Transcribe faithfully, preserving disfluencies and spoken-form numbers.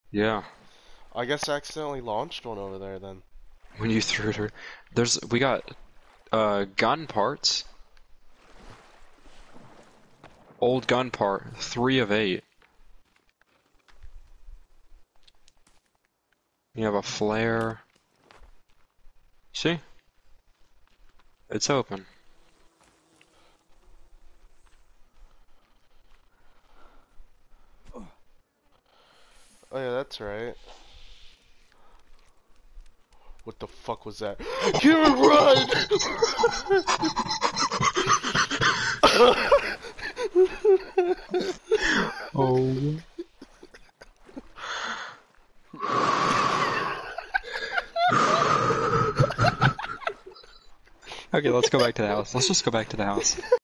Yeah. I guess I accidentally launched one over there then. When you threw her, there's we got uh gun parts. Old gun part, three of eight. You have a flare. See? It's open. Oh yeah, that's right. What the fuck was that? Kieran, run! Oh. Okay, let's go back to the house. Let's just go back to the house.